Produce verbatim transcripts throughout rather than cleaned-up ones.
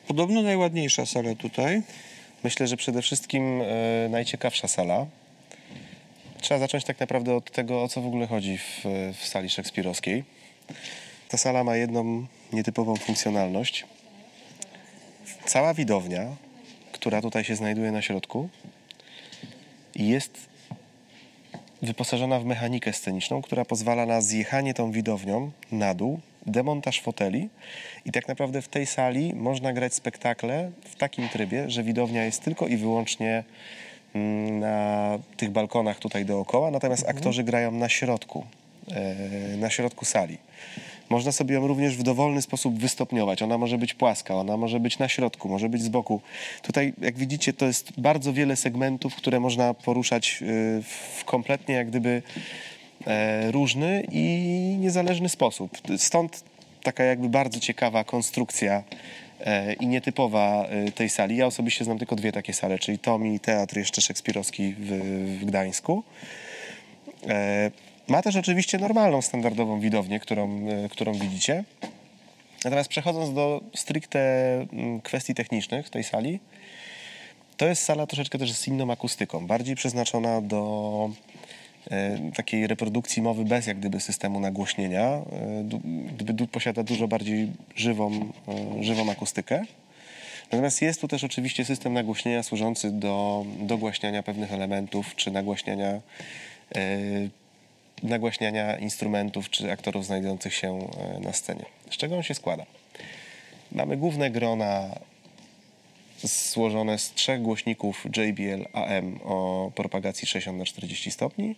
Podobno najładniejsza sala tutaj. Myślę, że przede wszystkim e, najciekawsza sala. Trzeba zacząć tak naprawdę od tego, o co w ogóle chodzi w, w sali szekspirowskiej. Ta sala ma jedną nietypową funkcjonalność. Cała widownia, która tutaj się znajduje na środku, jest wyposażona w mechanikę sceniczną, która pozwala na zjechanie tą widownią na dół, demontaż foteli i tak naprawdę w tej sali można grać spektakle w takim trybie, że widownia jest tylko i wyłącznie na tych balkonach tutaj dookoła, natomiast mhm. aktorzy grają na środku, na środku sali. Można sobie ją również w dowolny sposób wystopniować. Ona może być płaska, ona może być na środku, może być z boku. Tutaj, jak widzicie, to jest bardzo wiele segmentów, które można poruszać w kompletnie jak gdyby różny i niezależny sposób. Stąd taka jakby bardzo ciekawa konstrukcja i nietypowa tej sali. Ja osobiście znam tylko dwie takie sale, czyli Tom i Teatr jeszcze szekspirowski w, w Gdańsku. Ma też oczywiście normalną, standardową widownię, którą, którą widzicie. Natomiast przechodząc do stricte kwestii technicznych tej sali, to jest sala troszeczkę też z inną akustyką, bardziej przeznaczona do e, takiej reprodukcji mowy bez jak gdyby systemu nagłośnienia. E, gdyby posiada dużo bardziej żywą, e, żywą akustykę. Natomiast jest tu też oczywiście system nagłośnienia służący do dogłaśniania pewnych elementów, czy nagłaśniania e, nagłaśniania instrumentów czy aktorów znajdujących się na scenie. Z czego on się składa? Mamy główne grona złożone z trzech głośników J B L A M o propagacji sześćdziesiąt na czterdzieści stopni.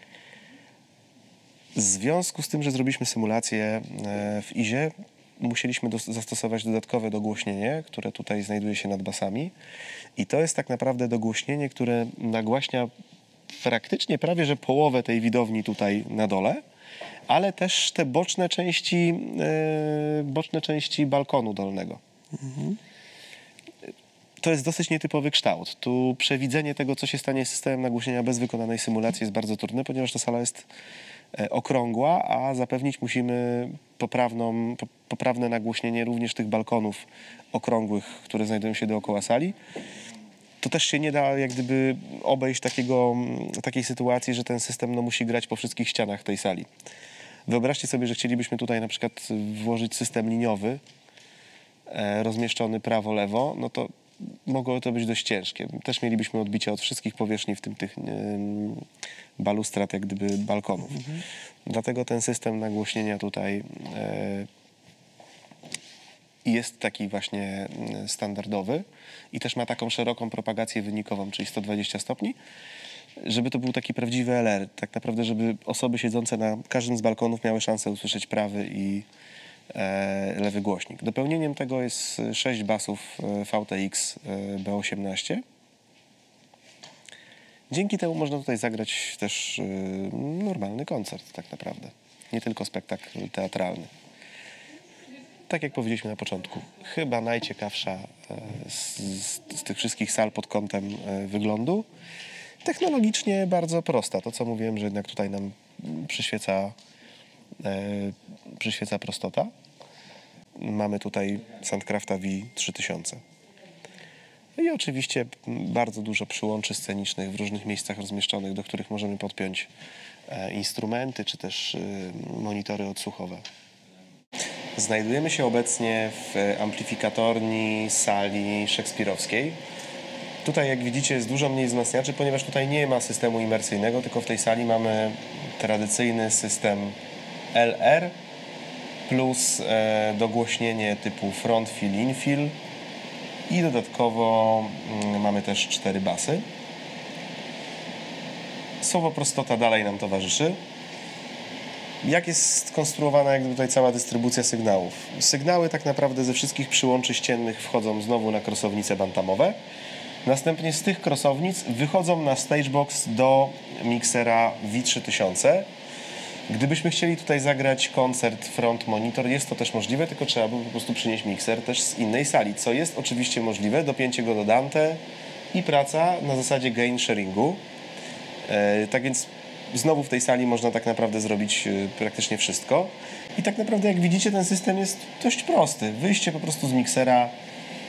W związku z tym, że zrobiliśmy symulację w Izie, musieliśmy do, zastosować dodatkowe dogłośnienie, które tutaj znajduje się nad basami. I to jest tak naprawdę dogłośnienie, które nagłaśnia praktycznie prawie, że połowę tej widowni tutaj na dole, ale też te boczne części, yy, boczne części balkonu dolnego. Mhm. To jest dosyć nietypowy kształt. Tu przewidzenie tego, co się stanie z systemem nagłośnienia bez wykonanej symulacji jest bardzo trudne, ponieważ ta sala jest e, okrągła, a zapewnić musimy poprawną, po, poprawne nagłośnienie również tych balkonów okrągłych, które znajdują się dookoła sali. To też się nie da jak gdyby obejść takiego, takiej sytuacji, że ten system no, musi grać po wszystkich ścianach tej sali. Wyobraźcie sobie, że chcielibyśmy tutaj na przykład włożyć system liniowy, e, rozmieszczony prawo-lewo, no to mogło to być dość ciężkie. Też mielibyśmy odbicia od wszystkich powierzchni, w tym tych e, balustrad, jak gdyby balkonów. Mhm. Dlatego ten system nagłośnienia tutaj e, jest taki właśnie standardowy i też ma taką szeroką propagację wynikową, czyli sto dwadzieścia stopni, żeby to był taki prawdziwy L R. Tak naprawdę, żeby osoby siedzące na każdym z balkonów miały szansę usłyszeć prawy i e, lewy głośnik. Dopełnieniem tego jest sześć basów V T X B osiemnaście. Dzięki temu można tutaj zagrać też e, normalny koncert tak naprawdę, nie tylko spektakl teatralny. Tak jak powiedzieliśmy na początku, chyba najciekawsza z, z, z tych wszystkich sal pod kątem wyglądu. Technologicznie bardzo prosta. To, co mówiłem, że jednak tutaj nam przyświeca, e, przyświeca prostota. Mamy tutaj Soundcrafta V trzy tysiące. I oczywiście bardzo dużo przyłączy scenicznych w różnych miejscach rozmieszczonych, do których możemy podpiąć e, instrumenty, czy też e, monitory odsłuchowe. Znajdujemy się obecnie w amplifikatorni sali szekspirowskiej. Tutaj, jak widzicie, jest dużo mniej wzmacniaczy, ponieważ tutaj nie ma systemu imersyjnego, tylko w tej sali mamy tradycyjny system L R plus e, dogłośnienie typu front fill, in fill i dodatkowo mm, mamy też cztery basy. Słowo prostota dalej nam towarzyszy. Jak jest skonstruowana jak tutaj cała dystrybucja sygnałów? Sygnały tak naprawdę ze wszystkich przyłączy ściennych wchodzą znowu na krosownice bantamowe. Następnie z tych krosownic wychodzą na stagebox do miksera V trzy tysiące. Gdybyśmy chcieli tutaj zagrać koncert front monitor, jest to też możliwe, tylko trzeba by po prostu przynieść mikser też z innej sali, co jest oczywiście możliwe, dopięcie go do Dante i praca na zasadzie gain sharingu. E, tak więc znowu w tej sali można tak naprawdę zrobić praktycznie wszystko. I tak naprawdę, jak widzicie, ten system jest dość prosty. Wyjście po prostu z miksera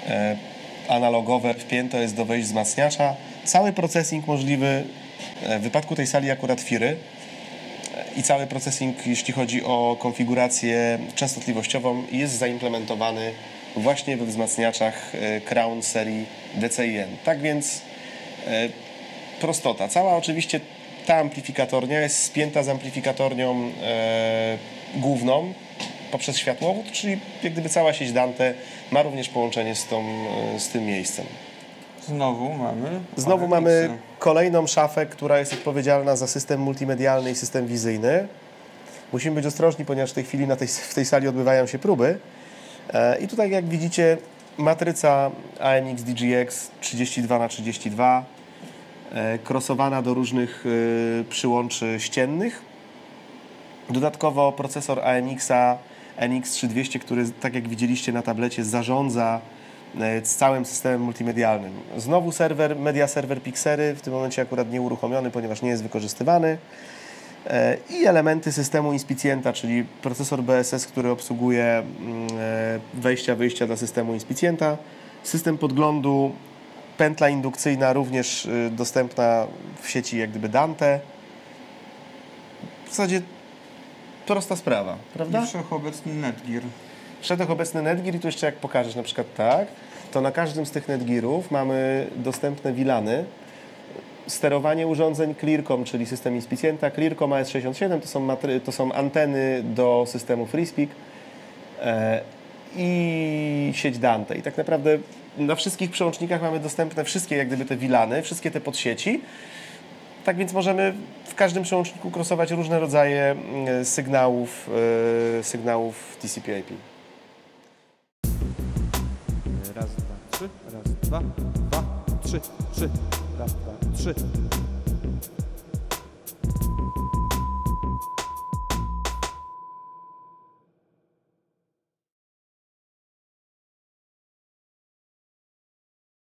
e, analogowe wpięte jest do wejść wzmacniacza. Cały processing możliwy w wypadku tej sali akurat Firy i cały processing, jeśli chodzi o konfigurację częstotliwościową, jest zaimplementowany właśnie we wzmacniaczach Crown serii D C I N. Tak więc e, prostota. Cała oczywiście ta amplifikatornia jest spięta z amplifikatornią e, główną poprzez światłowód, czyli jak gdyby cała sieć Dante ma również połączenie z, tą, z tym miejscem. Znowu mamy... Znowu mamy kolejną szafę, która jest odpowiedzialna za system multimedialny i system wizyjny. Musimy być ostrożni, ponieważ w tej chwili na tej, w tej sali odbywają się próby. E, I tutaj, jak widzicie, matryca A M X D G X trzydzieści dwa na trzydzieści dwa, e, krosowana do różnych e, przyłączy ściennych. Dodatkowo procesor A M X-a N X trzy dwieście, który, tak jak widzieliście na tablecie, zarządza z całym systemem multimedialnym. Znowu serwer, media server Pixery, w tym momencie akurat nie uruchomiony, ponieważ nie jest wykorzystywany. I elementy systemu Inspicjenta, czyli procesor B S S, który obsługuje wejścia, wyjścia dla systemu Inspicjenta. System podglądu, pętla indukcyjna również dostępna w sieci jak gdyby Dante. W zasadzie prosta sprawa, prawda? I wszechobecny Netgear. Wszechobecny Netgear i tu jeszcze jak pokażesz na przykład tak, to na każdym z tych Netgearów mamy dostępne wilany. Sterowanie urządzeń Clearcom, czyli system Inspicjenta. Clearcom A S sześćdziesiąt siedem to są, matry, to są anteny do systemu FreeSpeak e, i sieć Dante. I tak naprawdę na wszystkich przełącznikach mamy dostępne wszystkie jak gdyby te wilany, wszystkie te podsieci. Tak więc możemy w każdym przełączniku krosować różne rodzaje sygnałów, e, sygnałów T C P I P. Raz, dwa, trzy, raz, dwa, dwa, trzy, trzy, raz, dwa, trzy.